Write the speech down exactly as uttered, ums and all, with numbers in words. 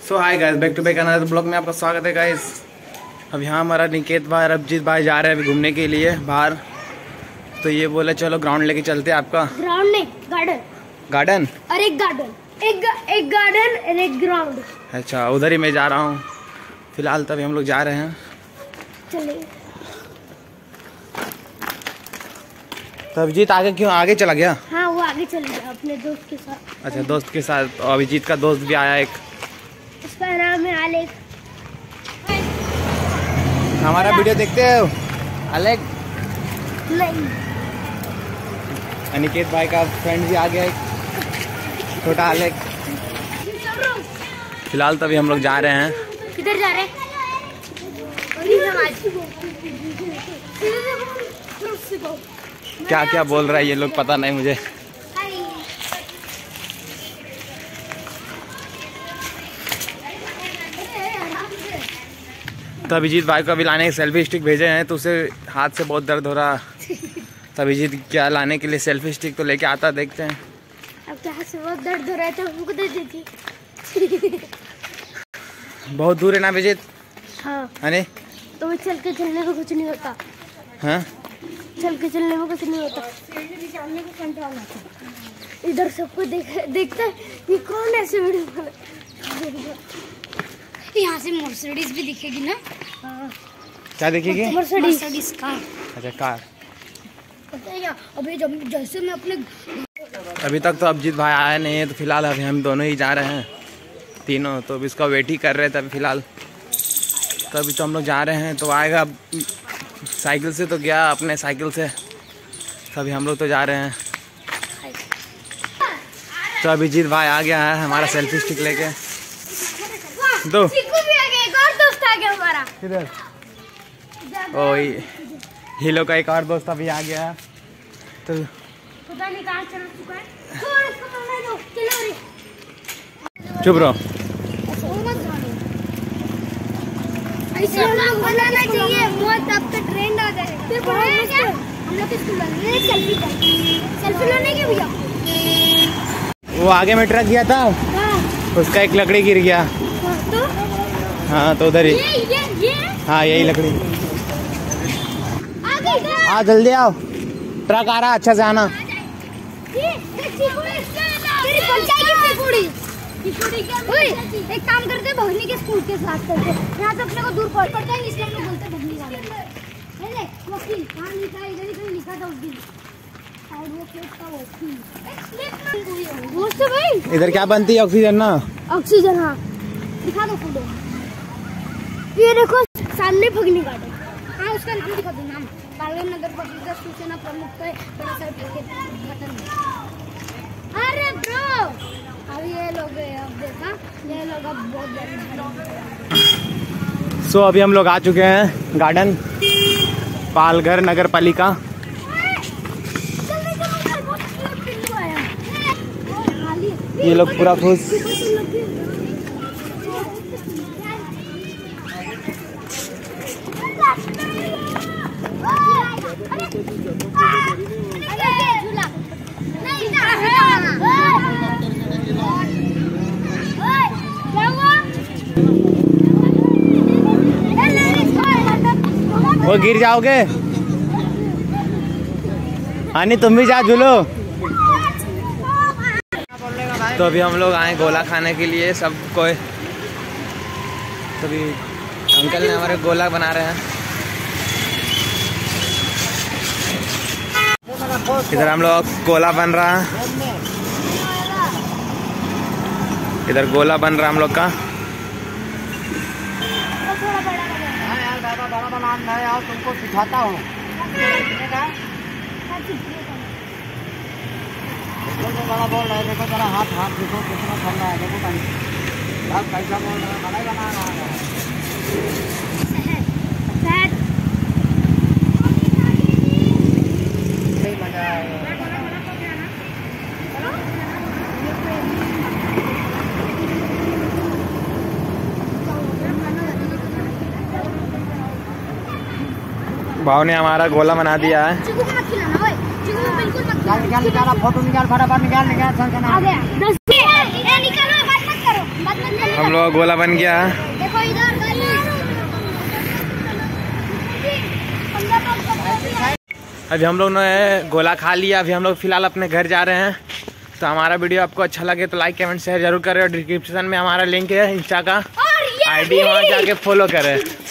So hi guys, back to back another blog में आपका स्वागत है गाइस। अब यहाँ हमारा निकेत भाई और अभिजीत भाई जा रहे हैं अभी घूमने के लिए बाहर। तो ये बोले चलो ग्राउंड लेके चलते हैं आपका। ग्राउंड नहीं, गार्डन। गार्डन और एक गार्डन, एक गा, एक गार्डन और एक ग्राउंड। अच्छा, उधर ही मैं जा रहा हूँ फिलहाल। तभी हम लोग जा रहे हैं। चलिए। तो अभिजीत आगे क्यों आगे चला गया? हाँ, वो आगे चल गया अपने दोस्त के साथ। अच्छा, दोस्त के साथ। तो अभिजीत का दोस्त भी आया एक, उसका नाम है अलेक। हमारा वीडियो देखते हो अलेक? नहीं। अनिकेत भाई का फ्रेंड भी आ गया एक, छोटा अलेक। फिलहाल तभी हम लोग जा रहे हैं। किधर जा रहे हैं? क्या क्या बोल रहा है ये लोग पता नहीं मुझे। तो अभिजीत भाई को अभी लाने के सेल्फी स्टिक भेजे हैं, तो उसे हाथ से बहुत दर्द हो रहा। तो अभिजीत क्या लाने के लिए सेल्फी स्टिक तो लेके आता, देखते हैं। अब क्या हाथ से बहुत दर्द हो रहा है तो हमको दे दीजिए। बहुत दूर है ना अभिजीत? हाँ। अरे तो मैं चल के चलने में कुछ नहीं होता। हाँ, चल के चलने में कुछ नहीं होता। इधर सबको देख देखता है ये कौन ऐसे वीडियो बना। यहाँ से मर्सिडीज भी दिखेगी ना? हाँ। क्या दिखेगी? Mercedes car. अच्छा, कार। अभी जब जैसे मैं अपने अभी तक तो अभिजीत भाई आया नहीं है, तो फिलहाल अभी हम दोनों ही जा रहे हैं तीनों। तो अभी इसका वेट ही कर रहे थे अभी फिलहाल। तो अभी तो हम लोग जा रहे हैं, तो आएगा। साइकिल से तो गया अपने साइकिल से, तभी हम लोग तो जा रहे हैं। तो अभिजीत भाई आ गया है हमारा सेल्फी स्टिक लेके। दो चिकू भी आ गया, एक और दोस्त आ गया हमारा। किधर? ओ, हीलो का एक और दोस्त अभी आ गया है। तो पता नहीं कहाँ चल चुका है। छोड़ इसको, पकड़ लो, चलो रे। चुप रहो। ऐसे हम लोग बनाना चाहिए, बहुत अब तो ट्रेंड आ जाए। फिर बनाएंगे क्या? हम लोग स्कूल में सेल्फी सेल्फी लेने के भैया। वो आगे में ट्रक गया था, हाँ। उसका एक लकड़ी गिर गया। तो हाँ, तो उधर ही। ये ये ये हाँ, यही लकड़ी। आ गई इधर। हाँ, जल्दी आओ, ट्रक आ रहा, अच्छा से आना। ये ये चिकुड़ी तेरी पंचायत की चिकुड़ी चिकुड़ी क्या? ओए, एक काम करते हैं, भगनी के स्कूल के साथ करते हैं। यहाँ से अपने को दूर पड़ पड़ता है, इसलिए हम लोग बोलते हैं भगनी वाले। ले वकील कहाँ लिखा है? इधर ही कहीं लिखा था उस दिन। एडवोकेट का वकील। दोस्त भाई, इधर क्या बनती है? ऑक्सीजन ना? ऑक्सीजन। हाँ, दिखा दो फोटो। ये देखो सामने भगनी गार्डन। हाँ, उसका नाम दिखा दो। नाम कालगम नगर परिषद सूचना प्रमुख का बड़ा सा उद्घाटन। अरे ब्रो, अब ये लोग अब देखा, ये लोग अब बहुत बड़े। सो अभी हम लोग आ चुके हैं गार्डन, पालघर नगर पालिका। ये लोग पूरा खुश। वो गिर जाओगे। आनी, तुम भी जा झूलो। तो अभी हम लोग आए गोला खाने के लिए सब कोई। तो अभी अंकल ने हमारे गोला बना रहे हैं। इधर हम लोग गोला बन रहा है, इधर गोला बन रहा है हम लोग का। बड़ा बनाना है यार, तुमको सिखाता हूँ। बड़ा बोल रहे, देखो जरा हाथ हाथ देखो कितना चल रहा है। देखो भाई आप कैसा बोल रहे हैं, बड़ा ही बना रहा है। मजा आएगा। भाव ने हमारा गोला बना दिया है। निकाल निकाल फोटो निकाल फटाफट निकाल निकाल। आ गया। निकालो, बात मत करो, बात मत करो। हम लोग का गोला बन गया। देखो इधर अभी हम लोग ने गोला खा लिया। अभी हम लोग फिलहाल अपने घर जा रहे हैं। तो हमारा वीडियो आपको अच्छा लगे तो लाइक कमेंट शेयर जरूर करें और डिस्क्रिप्शन में हमारा लिंक है इंस्टा का, आईडी वहाँ जाके फॉलो करें।